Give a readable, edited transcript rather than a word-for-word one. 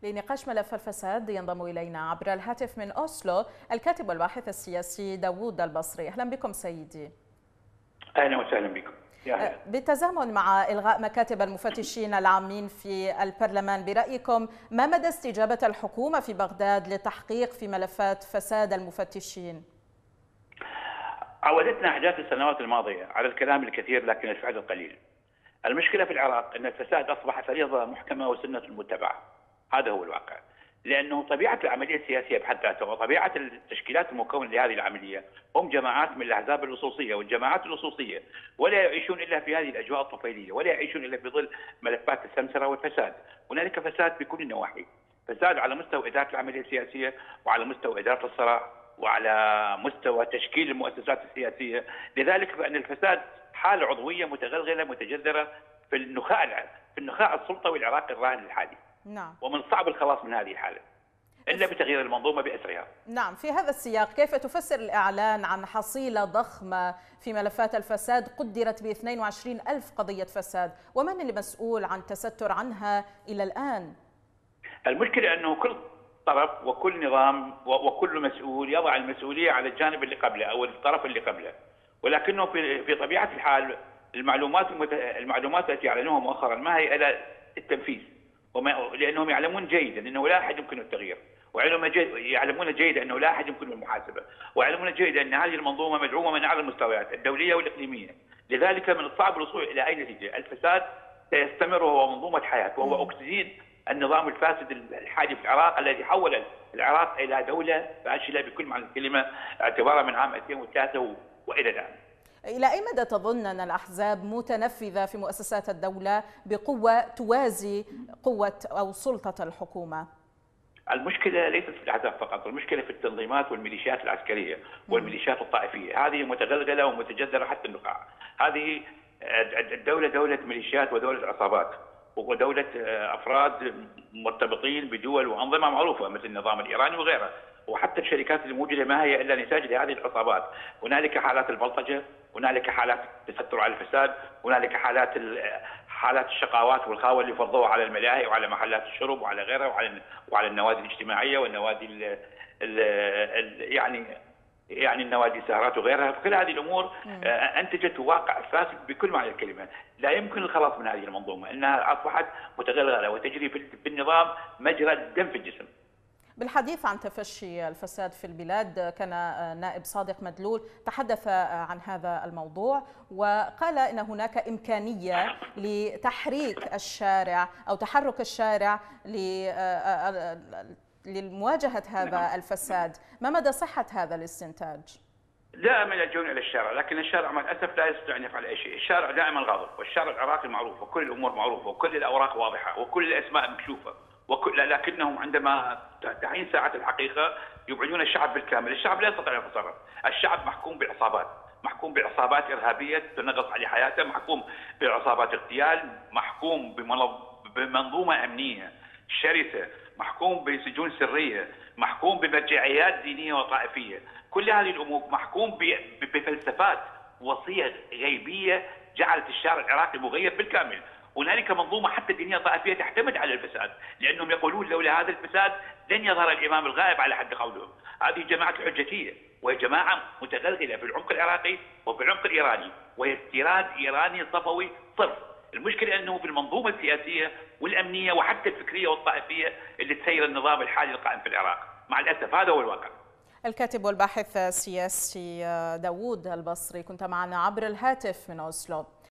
لنقاش ملف الفساد ينضم إلينا عبر الهاتف من أوسلو الكاتب والباحث السياسي داوود البصري. أهلا بكم سيدي. أهلا وسهلا بكم. بالتزامن مع إلغاء مكاتب المفتشين العامين في البرلمان، برأيكم ما مدى استجابة الحكومة في بغداد للتحقيق في ملفات فساد المفتشين؟ عودتنا أحداث السنوات الماضية على الكلام الكثير لكن الفعل القليل. المشكلة في العراق أن الفساد أصبح فريضة محكمة وسنة متبعة. هذا هو الواقع، لأنه طبيعة العملية السياسية بحد ذاتها وطبيعة التشكيلات المكونة لهذه العملية هم جماعات من الأحزاب اللصوصية والجماعات اللصوصية، ولا يعيشون إلا في هذه الأجواء الطفيلية، ولا يعيشون إلا في ظل ملفات السمسرة والفساد. هنالك فساد بكل النواحي، فساد على مستوى إدارة العملية السياسية، وعلى مستوى إدارة الصراع، وعلى مستوى تشكيل المؤسسات السياسية. لذلك فإن الفساد حالة عضوية متغلغلة متجذرة في النخاع السلطوي العراقي الراهن الحالي. نعم. ومن الصعب الخلاص من هذه الحالة إلا بتغيير المنظومة بأسرها. نعم، في هذا السياق كيف تفسر الإعلان عن حصيلة ضخمة في ملفات الفساد قدرت ب 22,000 قضية فساد، ومن المسؤول عن التستر عنها إلى الآن؟ المشكلة أنه كل طرف وكل نظام وكل مسؤول يضع المسؤولية على الجانب اللي قبله أو الطرف اللي قبله، ولكنه في طبيعة الحال المعلومات التي أعلنوها مؤخرا ما هي إلى التنفيذ، لأنهم يعلمون جيدا أنه لا أحد يمكن التغيير، ويعلمون جيدا أنه لا أحد يمكن المحاسبة، ويعلمون جيدا أن هذه المنظومة مدعومة من أعلى المستويات الدولية والإقليمية. لذلك من الصعب الوصول إلى أي نتيجة. الفساد سيستمر وهو منظومة حياة، وهو أكسجين النظام الفاسد الحالي في العراق الذي حول العراق إلى دولة فاشلة بكل معنى الكلمة اعتبارا من عام 2003 وإلى الآن. إلى أي مدى تظن أن الأحزاب متنفذة في مؤسسات الدولة بقوة توازي قوة أو سلطة الحكومة؟ المشكلة ليست في الأحزاب فقط، المشكلة في التنظيمات والميليشيات العسكرية والميليشيات الطائفية، هذه متغلغلة ومتجذرة حتى النخاع. هذه الدولة دولة ميليشيات ودولة عصابات ودولة أفراد مرتبطين بدول وأنظمة معروفة مثل النظام الإيراني وغيره، وحتى الشركات الموجودة ما هي إلا نتاج لهذه العصابات. هنالك حالات البلطجة، هنالك حالات التستر على الفساد، هنالك حالات الشقاوات والخاوة اللي فرضوها على الملاهي وعلى محلات الشرب وعلى غيرها وعلى النوادي الاجتماعية والنوادي يعني النوادي السهرات وغيرها. فكل هذه الامور انتجت واقع فاسد بكل معنى الكلمه، لا يمكن الخلاص من هذه المنظومه، انها اصبحت متغلغله وتجري في النظام مجرى الدم في الجسم. بالحديث عن تفشي الفساد في البلاد، كان نائب صادق مدلول تحدث عن هذا الموضوع وقال إن هناك إمكانية لتحريك الشارع أو تحرك الشارع لمواجهة هذا الفساد. ما مدى صحة هذا الاستنتاج؟ دائما يلجؤون الى الشارع، لكن الشارع مع الاسف لا يستطيع ان يفعل اي شيء، الشارع دائما غاضب، والشارع العراقي معروف وكل الامور معروفه وكل الاوراق واضحه وكل الاسماء مكشوفه، لكنهم عندما تعين ساعه الحقيقه يبعدون الشعب بالكامل، الشعب لا يستطيع ان يتصرف، الشعب محكوم بعصابات، محكوم بعصابات ارهابيه تنغص عليه حياته، محكوم بعصابات اغتيال، محكوم بمنظومه امنيه شرسه، محكوم بسجون سريه، محكوم بمرجعيات دينيه وطائفيه، كل هذه الامور محكوم بفلسفات وصيغ غيبيه جعلت الشارع العراقي مغيب بالكامل. هنالك منظومه حتى دينيه طائفيه تعتمد على الفساد، لانهم يقولون لولا هذا الفساد لن يظهر الامام الغائب على حد قولهم. هذه جماعه الحجتيه، وهي جماعه متغلغله في العمق العراقي وفي العمق الايراني، وهي استيراد ايراني صفوي صرف. المشكله انه في المنظومه السياسيه والامنيه وحتى الفكريه والطائفيه اللي تسير النظام الحالي القائم في العراق، مع الاسف هذا هو الواقع. الكاتب والباحث السياسي داوود البصري كنت معنا عبر الهاتف من أوسلو.